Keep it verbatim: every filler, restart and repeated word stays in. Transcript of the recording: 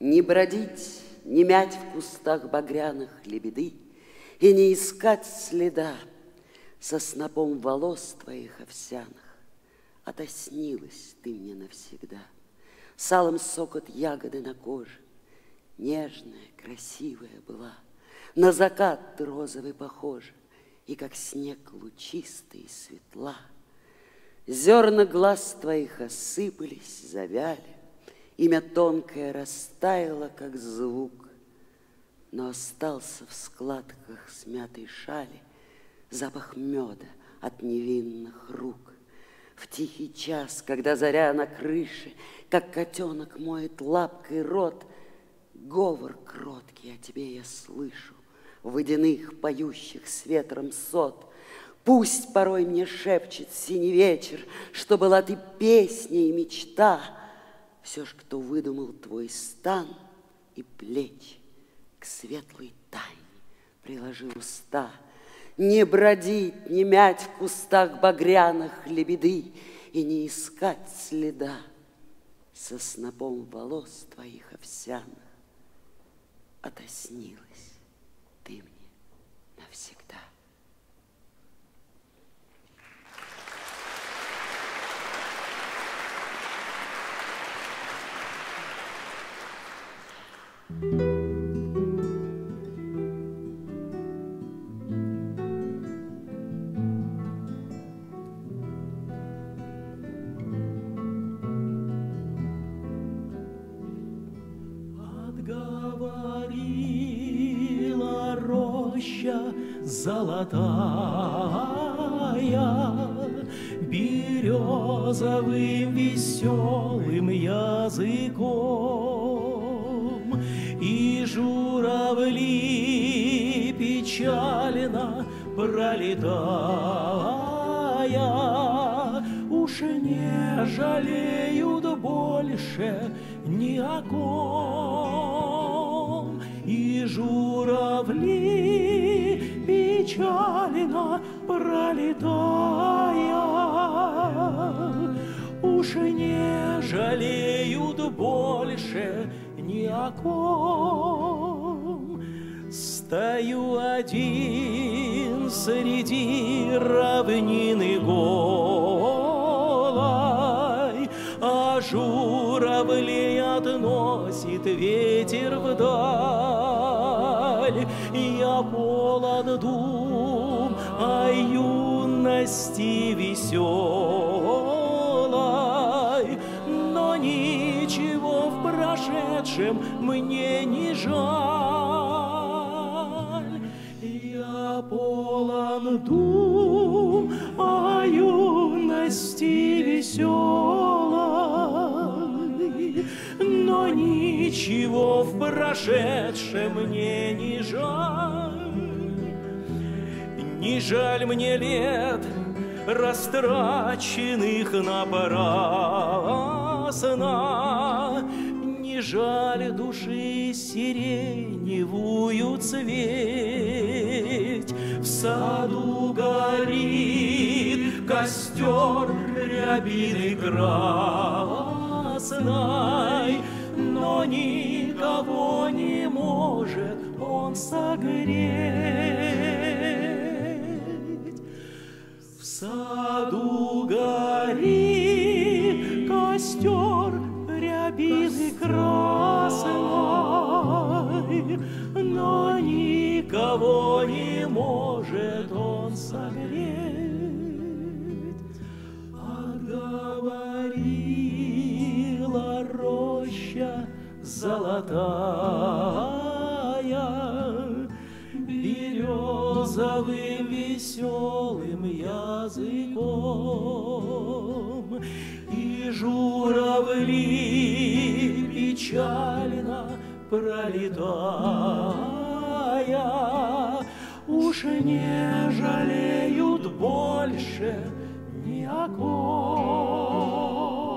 Не бродить, не мять в кустах багряных лебеды и не искать следа со снопом волос твоих овсяных. Отоснилась ты мне навсегда. Салом сокот ягоды на коже, нежная, красивая была, на закат ты розовый похожа, и как снег лучистый и светла. Зерна глаз твоих осыпались, завяли, имя тонкое растаяло, как звук, но остался в складках смятой шали запах меда от невинных рук. В тихий час, когда заря на крыше, как котенок моет лапкой рот, говор кроткий о тебе я слышу, водяных, поющих с ветром сот. Пусть порой мне шепчет синий вечер, что была ты песня и мечта. Все ж, кто выдумал твой стан и плечи, к светлой тайне приложил уста. Не бродить, не мять в кустах багряных лебеды и не искать следа со снопом волос твоих овсяных. Отоснилась ты мне навсегда. Отговорила роща золотая березовым веселым языком, и журавли печально пролетая уж не жалеют больше ни о ком. И журавли печально пролетая уж не жалеют больше ни о ком. Стою один среди равнины голой, а журавлей относит ветер вдаль. Я полон дум о юности веселой, но ничего в прошедшем мне не жаль. Я полон дум о юности веселой, но ничего в прошедшем мне не жаль. Не жаль мне лет, растраченных напрасно, не жаль души сиреневую цветь. В саду горит костер рябины красной, но никого не может он согреть. В саду горит костер рябины красной, но никого не может он согреть. Отговорила роща золотая березовым веселым языком, и журавли печально пролетая уж не жалеют больше ни о ком.